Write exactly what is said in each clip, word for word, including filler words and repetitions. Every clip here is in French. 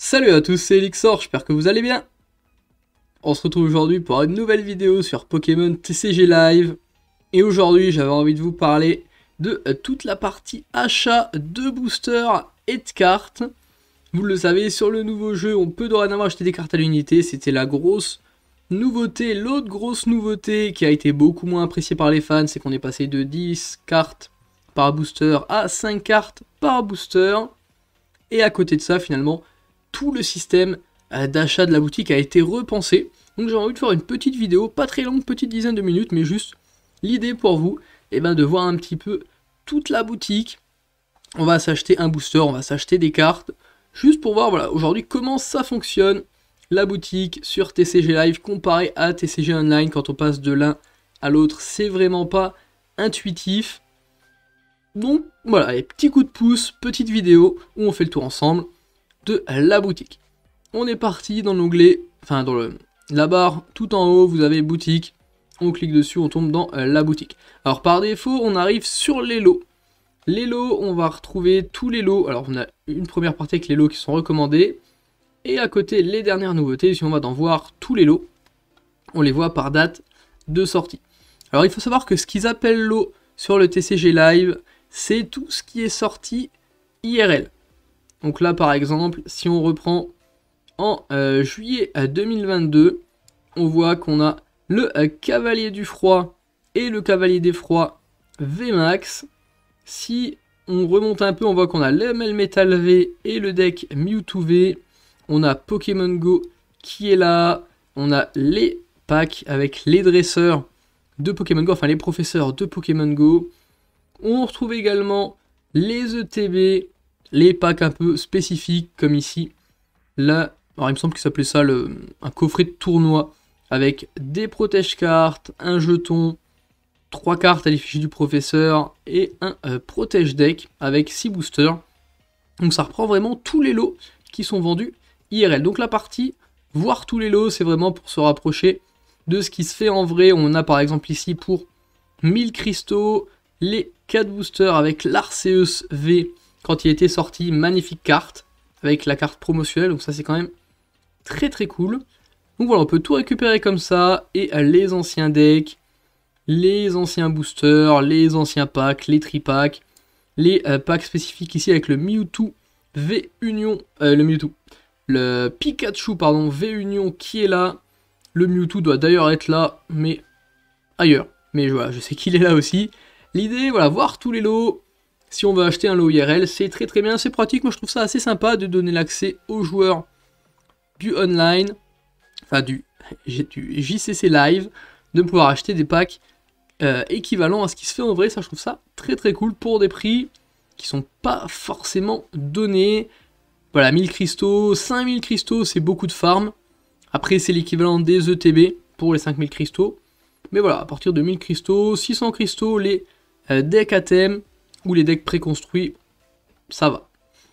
Salut à tous, c'est Elixor, j'espère que vous allez bien. On se retrouve aujourd'hui pour une nouvelle vidéo sur Pokémon T C G Live. Et aujourd'hui, j'avais envie de vous parler de toute la partie achat de boosters et de cartes. Vous le savez, sur le nouveau jeu, on peut dorénavant acheter des cartes à l'unité. C'était la grosse nouveauté. L'autre grosse nouveauté qui a été beaucoup moins appréciée par les fans, c'est qu'on est passé de dix cartes par booster à cinq cartes par booster. Et à côté de ça, finalement, tout le système d'achat de la boutique a été repensé. Donc j'ai envie de faire une petite vidéo, pas très longue, petite dizaine de minutes, mais juste l'idée pour vous, eh ben, de voir un petit peu toute la boutique. On va s'acheter un booster, on va s'acheter des cartes, juste pour voir voilà, aujourd'hui comment ça fonctionne, la boutique sur T C G Live comparé à T C G Online. Quand on passe de l'un à l'autre, c'est vraiment pas intuitif. Donc voilà, les petits coups de pouce, petite vidéo où on fait le tour ensemble de la boutique. On est parti dans l'onglet, enfin dans le, la barre tout en haut, vous avez boutique. On clique dessus, on tombe dans la boutique. Alors par défaut, on arrive sur les lots. Les lots, on va retrouver tous les lots. Alors on a une première partie avec les lots qui sont recommandés. Et à côté, les dernières nouveautés. Si on va dans voir tous les lots, on les voit par date de sortie. Alors il faut savoir que ce qu'ils appellent lots sur le T C G Live, c'est tout ce qui est sorti I R L. Donc là par exemple, si on reprend en euh, juillet deux mille vingt-deux, on voit qu'on a le euh, Cavalier du Froid et le Cavalier des Froids V max. Si on remonte un peu, on voit qu'on a le Melmetal V et le deck Mewtwo V. On a Pokémon Go qui est là. On a les packs avec les dresseurs de Pokémon Go, enfin les professeurs de Pokémon Go. On retrouve également les E T B, les packs un peu spécifiques comme ici. Là, alors il me semble que ça s'appelait ça le, un coffret de tournoi avec des protège-cartes, un jeton, trois cartes à l'effigie du professeur et un euh, protège-deck avec six boosters. Donc ça reprend vraiment tous les lots qui sont vendus I R L. Donc la partie voir tous les lots, c'est vraiment pour se rapprocher de ce qui se fait en vrai. On a par exemple ici pour mille cristaux les quatre boosters avec l'Arceus V quand il était sorti, magnifique carte avec la carte promotionnelle, donc ça c'est quand même très très cool. Donc voilà, on peut tout récupérer comme ça, et les anciens decks, les anciens boosters, les anciens packs, les tripacks, les euh, packs spécifiques ici avec le Mewtwo V Union, euh, le Mewtwo, le Pikachu pardon V Union qui est là. Le Mewtwo doit d'ailleurs être là, mais ailleurs. Mais voilà, je sais qu'il est là aussi. L'idée, voilà, voir tous les lots. Si on veut acheter un lot I R L, c'est très très bien, c'est pratique. Moi je trouve ça assez sympa de donner l'accès aux joueurs du online, enfin du, du J C C Live, de pouvoir acheter des packs euh, équivalents à ce qui se fait en vrai. Ça, je trouve ça très très cool pour des prix qui sont pas forcément donnés. Voilà, mille cristaux, cinq mille cristaux, c'est beaucoup de farm. Après, c'est l'équivalent des E T B pour les cinq mille cristaux. Mais voilà, à partir de mille cristaux, six cents cristaux, les euh, decks à thème ou les decks préconstruits, ça va.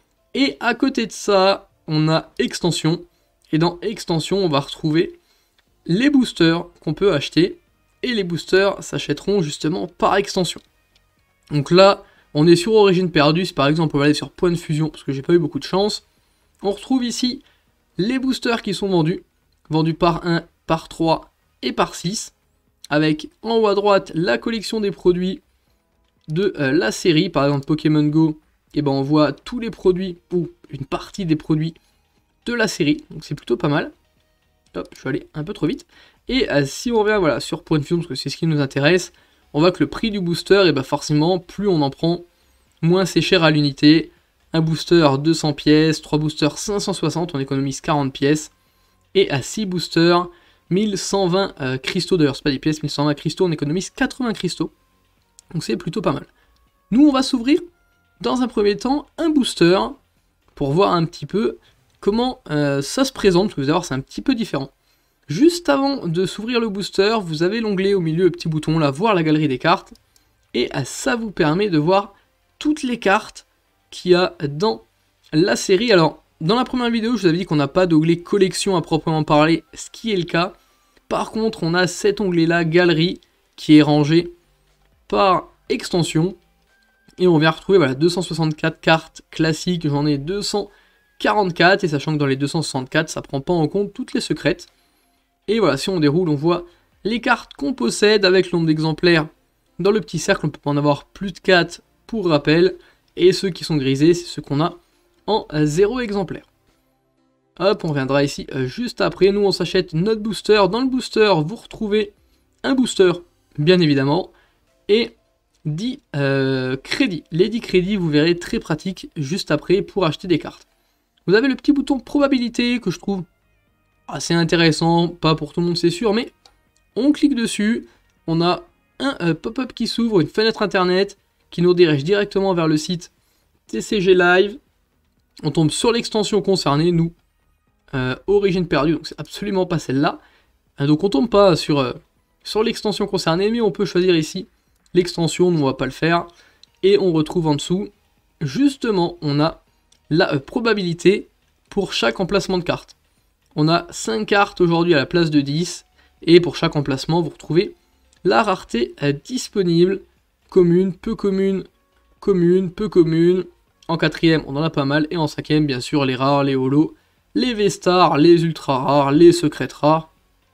Et à côté de ça, on a extension. Et dans extension, on va retrouver les boosters qu'on peut acheter. Et les boosters s'achèteront justement par extension. Donc là, on est sur Origine Perdue. Si par exemple on va aller sur Point de Fusion, parce que j'ai pas eu beaucoup de chance, on retrouve ici les boosters qui sont vendus. Vendus par un, par trois et par six. Avec en haut à droite la collection des produits de euh, la série. Par exemple Pokémon Go, et ben on voit tous les produits ou une partie des produits de la série, donc c'est plutôt pas mal. Hop, je vais aller un peu trop vite. Et euh, si on revient voilà, sur Point de Fusion, parce que c'est ce qui nous intéresse, on voit que le prix du booster, et ben forcément plus on en prend, moins c'est cher à l'unité. Un booster deux cents pièces, trois boosters cinq cent soixante, on économise quarante pièces. Et à six boosters, mille cent vingt euh, cristaux, d'ailleurs c'est pas des pièces, mille cent vingt cristaux, on économise quatre-vingts cristaux. Donc c'est plutôt pas mal. Nous on va s'ouvrir dans un premier temps un booster pour voir un petit peu comment euh, ça se présente, parce que vous allez voir c'est un petit peu différent. Juste avant de s'ouvrir le booster, vous avez l'onglet au milieu, le petit bouton là, voir la galerie des cartes. Et euh, ça vous permet de voir toutes les cartes qu'il y a dans la série. Alors dans la première vidéo je vous avais dit qu'on n'a pas d'onglet collection à proprement parler, ce qui est le cas. Par contre on a cet onglet là, galerie, qui est rangé par extension. Et on vient retrouver voilà, deux cent soixante-quatre cartes classiques, j'en ai deux cent quarante-quatre, et sachant que dans les deux cent soixante-quatre, ça prend pas en compte toutes les secrètes. Et voilà, si on déroule, on voit les cartes qu'on possède avec le nombre d'exemplaires. Dans le petit cercle, on peut en avoir plus de quatre pour rappel, et ceux qui sont grisés, c'est ceux qu'on a en zéro exemplaire. Hop, on reviendra ici euh, juste après. Nous, on s'achète notre booster. Dans le booster, vous retrouvez un booster, bien évidemment, et dix euh, crédits. Les dix crédits, vous verrez, très pratique juste après pour acheter des cartes. Vous avez le petit bouton probabilité que je trouve assez intéressant, pas pour tout le monde c'est sûr, mais on clique dessus, on a un euh, pop-up qui s'ouvre, une fenêtre internet qui nous dirige directement vers le site T C G Live. On tombe sur l'extension concernée, nous, euh, Origine perdue, donc c'est absolument pas celle-là. Euh, donc on tombe pas sur, euh, sur l'extension concernée, mais on peut choisir ici l'extension, nous on va pas le faire. Et on retrouve en dessous, justement, on a la euh, probabilité pour chaque emplacement de carte. On a cinq cartes aujourd'hui à la place de dix, et pour chaque emplacement, vous retrouvez la rareté euh, disponible, commune, peu commune, commune, peu commune. En quatrième, on en a pas mal, et en cinquième, bien sûr, les rares, les holos, les V-stars, les ultra rares, les secrètes rares,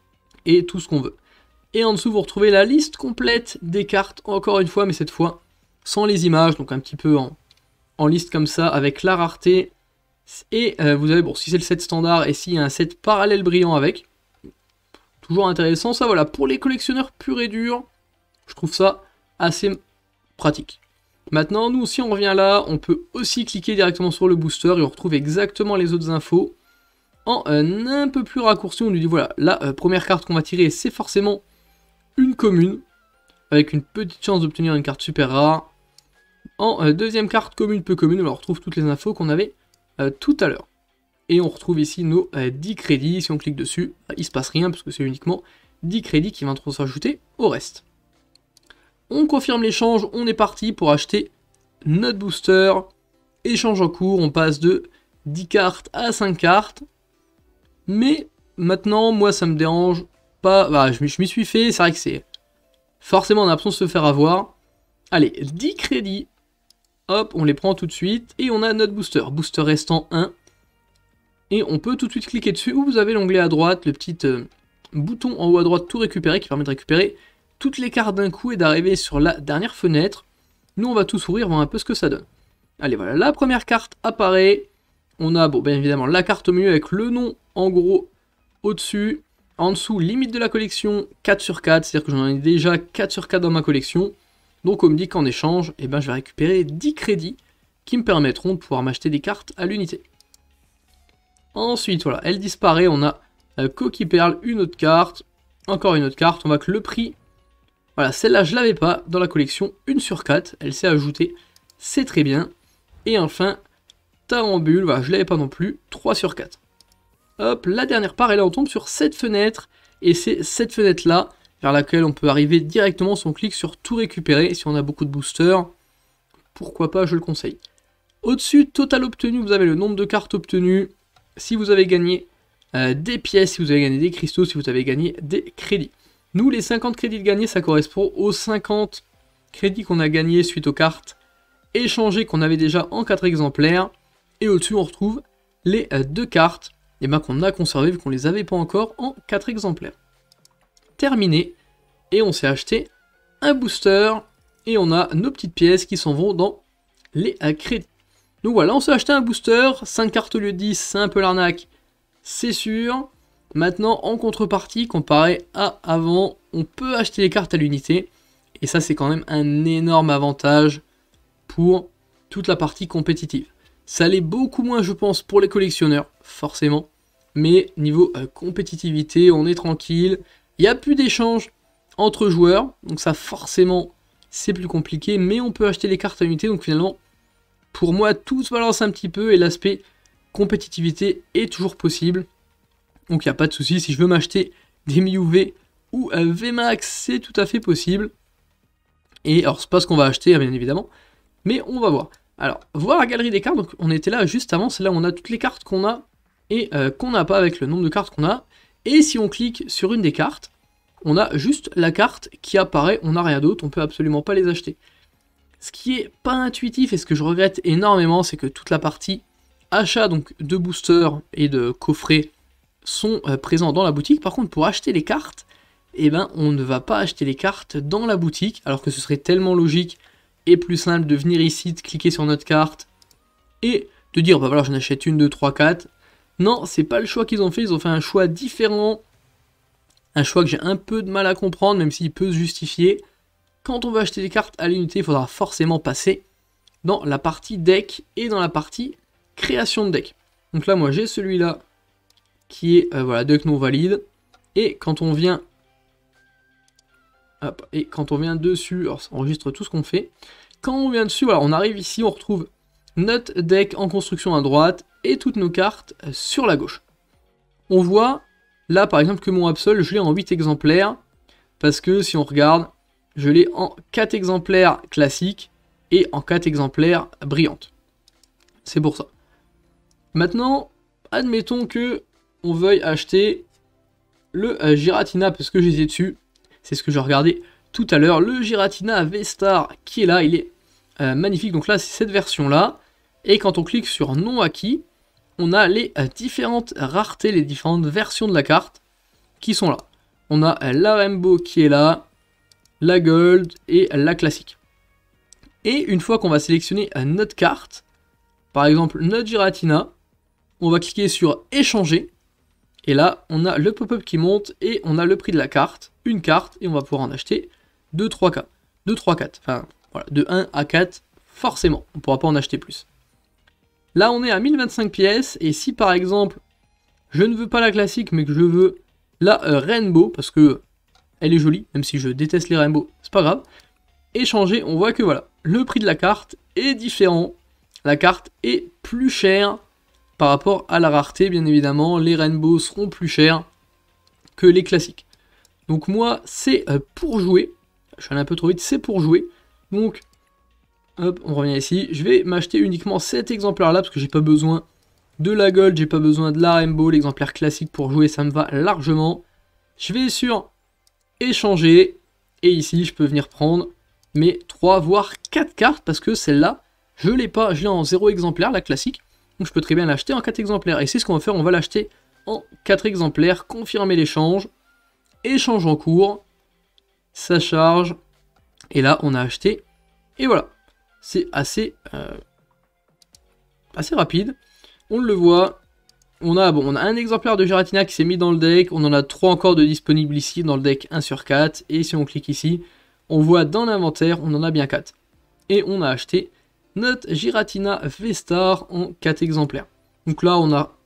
et tout ce qu'on veut. Et en dessous, vous retrouvez la liste complète des cartes, encore une fois, mais cette fois, sans les images, donc un petit peu en, en liste comme ça, avec la rareté. Et euh, vous avez, bon, si c'est le set standard, et s'il y a un set parallèle brillant avec, toujours intéressant, ça voilà, pour les collectionneurs purs et durs, je trouve ça assez pratique. Maintenant, nous, si on revient là, on peut aussi cliquer directement sur le booster, et on retrouve exactement les autres infos, en euh, un peu plus raccourci. On nous dit, voilà, la euh, première carte qu'on va tirer, c'est forcément une commune, avec une petite chance d'obtenir une carte super rare. En euh, deuxième carte, commune, peu commune, on retrouve toutes les infos qu'on avait euh, tout à l'heure. Et on retrouve ici nos euh, dix crédits. Si on clique dessus, bah, il ne se passe rien, parce que c'est uniquement dix crédits qui vont s'ajouter au reste. On confirme l'échange, on est parti pour acheter notre booster. Échange en cours, on passe de dix cartes à cinq cartes. Mais maintenant, moi ça me dérange pas, bah, je m'y suis fait, c'est vrai que c'est forcément en absence de se faire avoir. Allez, dix crédits, hop, on les prend tout de suite, et on a notre booster, booster restant un. Et on peut tout de suite cliquer dessus, où vous avez l'onglet à droite, le petit euh, bouton en haut à droite, tout récupérer, qui permet de récupérer toutes les cartes d'un coup et d'arriver sur la dernière fenêtre. Nous on va tous ouvrir, voir un peu ce que ça donne. Allez voilà, la première carte apparaît. On a, bon, bien évidemment, la carte au milieu avec le nom en gros au-dessus. En dessous, limite de la collection quatre sur quatre, c'est-à-dire que j'en ai déjà quatre sur quatre dans ma collection. Donc on me dit qu'en échange, eh ben, je vais récupérer dix crédits qui me permettront de pouvoir m'acheter des cartes à l'unité. Ensuite, voilà, elle disparaît, on a euh, Coquille Perle, une autre carte, encore une autre carte, on voit que le prix, voilà, celle-là je l'avais pas dans la collection, une sur quatre, elle s'est ajoutée, c'est très bien. Et enfin, Tarambule, voilà, je l'avais pas non plus, trois sur quatre. Hop, la dernière part, et là on tombe sur cette fenêtre, et c'est cette fenêtre-là, vers laquelle on peut arriver directement si on clique sur tout récupérer, si on a beaucoup de boosters, pourquoi pas, je le conseille. Au-dessus, total obtenu, vous avez le nombre de cartes obtenues, si vous avez gagné euh, des pièces, si vous avez gagné des cristaux, si vous avez gagné des crédits. Nous, les cinquante crédits de gagnés, ça correspond aux cinquante crédits qu'on a gagnés suite aux cartes échangées qu'on avait déjà en quatre exemplaires. Et au-dessus, on retrouve les euh, deux cartes et ben, qu'on a conservées vu qu'on ne les avait pas encore en quatre exemplaires. Terminé. Et on s'est acheté un booster. Et on a nos petites pièces qui s'en vont dans les euh, crédits. Donc voilà, on s'est acheté un booster, cinq cartes au lieu de dix, c'est un peu l'arnaque, c'est sûr. Maintenant, en contrepartie, comparé à avant, on peut acheter les cartes à l'unité. Et ça, c'est quand même un énorme avantage pour toute la partie compétitive. Ça l'est beaucoup moins, je pense, pour les collectionneurs, forcément. Mais niveau euh, compétitivité, on est tranquille. Il n'y a plus d'échange entre joueurs, donc ça, forcément, c'est plus compliqué. Mais on peut acheter les cartes à l'unité, donc finalement... Pour moi, tout se balance un petit peu et l'aspect compétitivité est toujours possible. Donc il n'y a pas de souci. Si je veux m'acheter des Mew V ou un V max, c'est tout à fait possible. Et alors, c'est pas ce qu'on va acheter, bien évidemment. Mais on va voir. Alors, voir la galerie des cartes. Donc on était là juste avant. C'est là où on a toutes les cartes qu'on a et euh, qu'on n'a pas avec le nombre de cartes qu'on a. Et si on clique sur une des cartes, on a juste la carte qui apparaît. On n'a rien d'autre. On peut absolument pas les acheter. Ce qui est pas intuitif et ce que je regrette énormément, c'est que toute la partie achat donc de boosters et de coffrets sont euh, présents dans la boutique. Par contre, pour acheter les cartes, eh ben, on ne va pas acheter les cartes dans la boutique, alors que ce serait tellement logique et plus simple de venir ici, de cliquer sur notre carte et de dire bah voilà, j'en achète une, deux, trois, quatre. Non, c'est pas le choix qu'ils ont fait, ils ont fait un choix différent, un choix que j'ai un peu de mal à comprendre, même s'il peut se justifier. Quand on veut acheter des cartes à l'unité, il faudra forcément passer dans la partie deck et dans la partie création de deck. Donc là, moi, j'ai celui-là qui est euh, voilà, deck non valide. Et quand on vient, hop, et quand on vient dessus, alors ça enregistre tout ce qu'on fait. Quand on vient dessus, voilà, on arrive ici, on retrouve notre deck en construction à droite et toutes nos cartes euh, sur la gauche. On voit là, par exemple, que mon Absol, je l'ai en huit exemplaires parce que si on regarde, je l'ai en quatre exemplaires classiques et en quatre exemplaires brillantes. C'est pour ça. Maintenant, admettons que on veuille acheter le euh, Giratina, parce que j'étais dessus. C'est ce que je regardais tout à l'heure. Le Giratina V-Star qui est là, il est euh, magnifique. Donc là, c'est cette version-là. Et quand on clique sur non acquis, on a les euh, différentes raretés, les différentes versions de la carte qui sont là. On a euh, la Rainbow qui est là, la Gold et la classique. Et une fois qu'on va sélectionner notre carte, par exemple notre Giratina, on va cliquer sur échanger, et là on a le pop-up qui monte et on a le prix de la carte, une carte, et on va pouvoir en acheter deux, trois, quatre, deux, trois, quatre, enfin voilà, de un à quatre, forcément, on ne pourra pas en acheter plus. Là on est à mille vingt-cinq pièces, et si par exemple je ne veux pas la classique mais que je veux la euh, Rainbow, parce que elle est jolie, même si je déteste les Rainbow, c'est pas grave. Échanger, on voit que voilà, le prix de la carte est différent. La carte est plus chère par rapport à la rareté, bien évidemment. Les Rainbow seront plus chers que les classiques. Donc moi, c'est pour jouer. Je suis allé un peu trop vite, c'est pour jouer. Donc, hop, on revient ici. Je vais m'acheter uniquement cet exemplaire-là, parce que j'ai pas besoin de la Gold, j'ai pas besoin de la Rainbow. L'exemplaire classique pour jouer, ça me va largement. Je vais sur échanger, et ici je peux venir prendre mes trois voire quatre cartes, parce que celle-là je l'ai pas, je l'ai en zéro exemplaire, la classique, donc je peux très bien l'acheter en quatre exemplaires, et c'est ce qu'on va faire, on va l'acheter en quatre exemplaires, confirmer l'échange, échange en cours, ça charge, et là on a acheté, et voilà, c'est assez, euh, assez rapide, on le voit. On a, bon, on a un exemplaire de Giratina qui s'est mis dans le deck, on en a trois encore de disponibles ici dans le deck un sur quatre, et si on clique ici, on voit dans l'inventaire, on en a bien quatre. Et on a acheté notre Giratina V-Star en quatre exemplaires. Donc là, on a,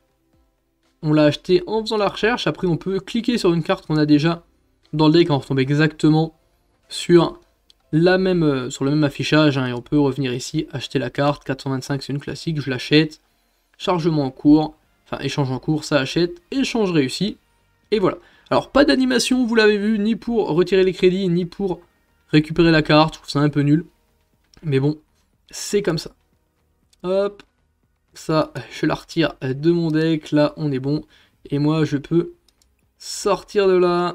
on l'a acheté en faisant la recherche, après on peut cliquer sur une carte qu'on a déjà dans le deck, on retombe exactement sur, la même, sur le même affichage, hein, et on peut revenir ici, acheter la carte, quatre cent vingt-cinq c'est une classique, je l'achète, chargement en cours, enfin échange en cours, ça achète, échange réussi, et voilà. Alors pas d'animation, vous l'avez vu, ni pour retirer les crédits, ni pour récupérer la carte, je trouve ça un peu nul, mais bon, c'est comme ça. Hop, ça, je la retire de mon deck, là on est bon, et moi je peux sortir de là,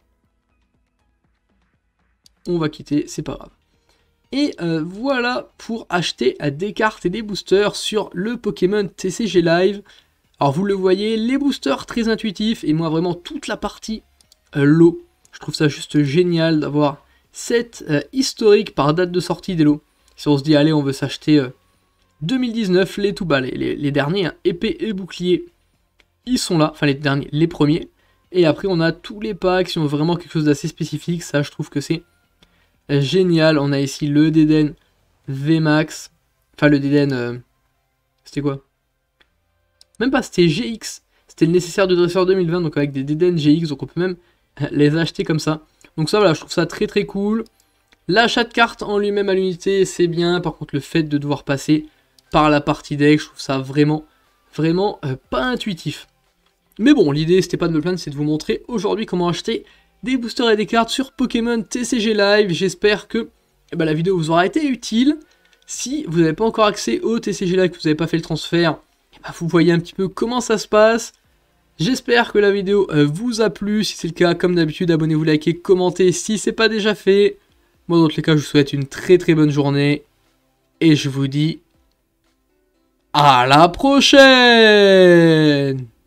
on va quitter, c'est pas grave. Et euh, voilà pour acheter des cartes et des boosters sur le Pokémon T C G Live. Alors vous le voyez, les boosters très intuitifs, et moi vraiment toute la partie euh, lot. Je trouve ça juste génial d'avoir cette euh, historique par date de sortie des lots. Si on se dit allez on veut s'acheter euh, deux mille dix-neuf, les tout bas, les, les, les derniers, hein, épée et bouclier, ils sont là, enfin les derniers, les premiers. Et après on a tous les packs qui ont vraiment quelque chose d'assez spécifique, ça je trouve que c'est génial. On a ici le Deden V max, enfin le Deden, euh, c'était quoi? Même pas, c'était G X, c'était le nécessaire de dresseur deux mille vingt, donc avec des Deden G X, donc on peut même les acheter comme ça. Donc ça voilà, je trouve ça très très cool. L'achat de cartes en lui-même à l'unité, c'est bien, par contre le fait de devoir passer par la partie deck, je trouve ça vraiment, vraiment euh, pas intuitif. Mais bon, l'idée c'était pas de me plaindre, c'est de vous montrer aujourd'hui comment acheter des boosters et des cartes sur Pokémon T C G Live. J'espère que eh ben, la vidéo vous aura été utile. Si vous n'avez pas encore accès au T C G Live, que vous n'avez pas fait le transfert, eh ben, vous voyez un petit peu comment ça se passe. J'espère que la vidéo euh, vous a plu. Si c'est le cas, comme d'habitude, abonnez-vous, likez, commentez si c'est pas déjà fait. Moi, dans tous les cas, je vous souhaite une très très bonne journée. Et je vous dis à la prochaine!